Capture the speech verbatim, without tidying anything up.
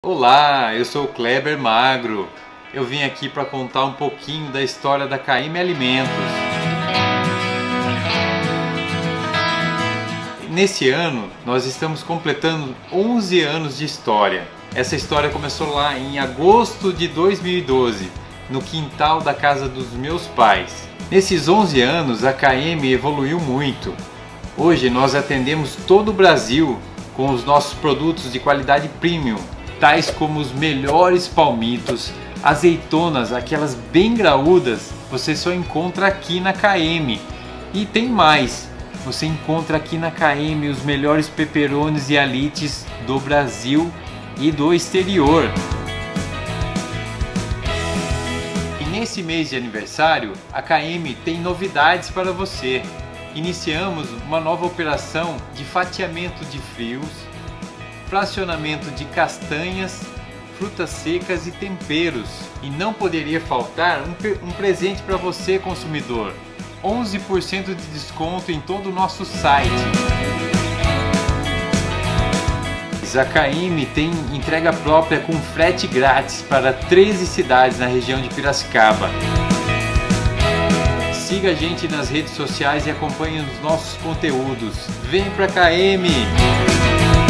Olá, eu sou o Kleber Magro. Eu vim aqui para contar um pouquinho da história da K M Alimentos. Nesse ano, nós estamos completando onze anos de história. Essa história começou lá em agosto de dois mil e doze, no quintal da casa dos meus pais. Nesses onze anos, a K M evoluiu muito. Hoje nós atendemos todo o Brasil com os nossos produtos de qualidade premium, tais como os melhores palmitos, azeitonas, aquelas bem graúdas, você só encontra aqui na K M. E tem mais, você encontra aqui na K M os melhores pepperonis e alites do Brasil e do exterior. E nesse mês de aniversário, a K M tem novidades para você. Iniciamos uma nova operação de fatiamento de frios, fracionamento de castanhas, frutas secas e temperos. E não poderia faltar um, um presente para você, consumidor. onze por cento de desconto em todo o nosso site. A K M tem entrega própria com frete grátis para treze cidades na região de Piracicaba. Siga a gente nas redes sociais e acompanhe os nossos conteúdos. Vem pra K M!